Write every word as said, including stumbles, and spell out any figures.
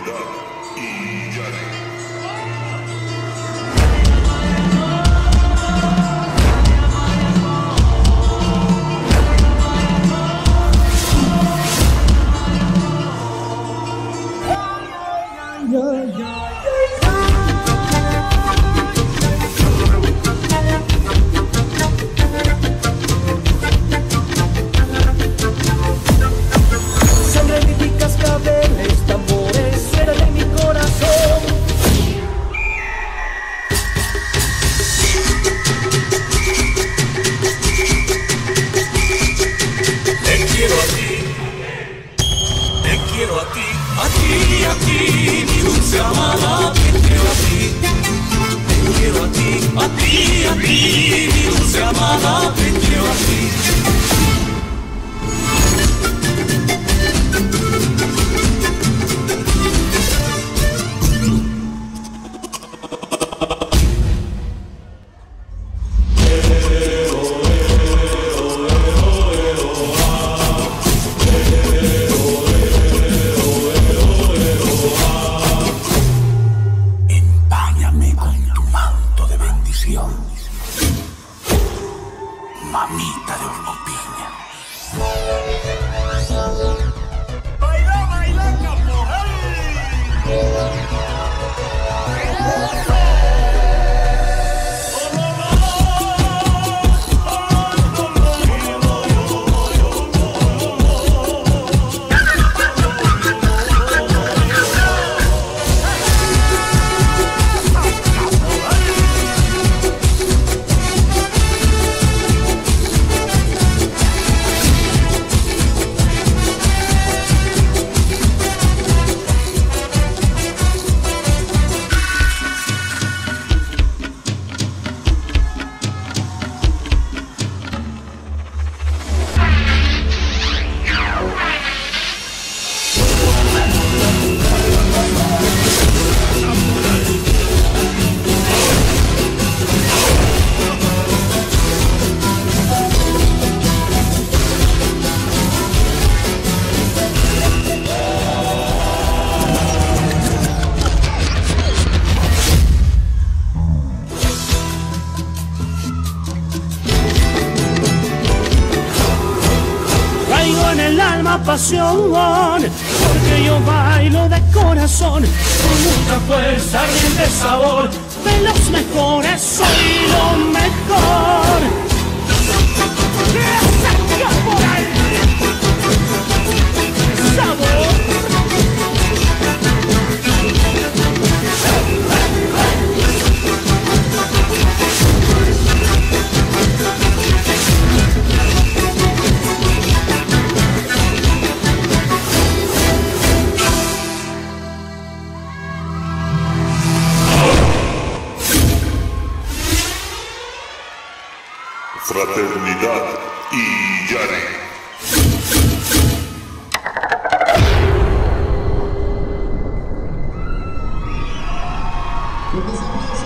Fraternidad y Yare. A ti, a ti, mi dulce amada, te quiero a ti. Te quiero a ti, a ti, a ti, mi dulce amada, te quiero a ti. Mamita de hormipiña. Baila, baila, caporal. En el alma pasión, porque yo bailo de corazón, con mucha fuerza, ardiente sabor, de los mejores soy lo mejor. ¡Esa caporal! ¡Sabor! Fraternidad y Yare. Fuertes aplausos.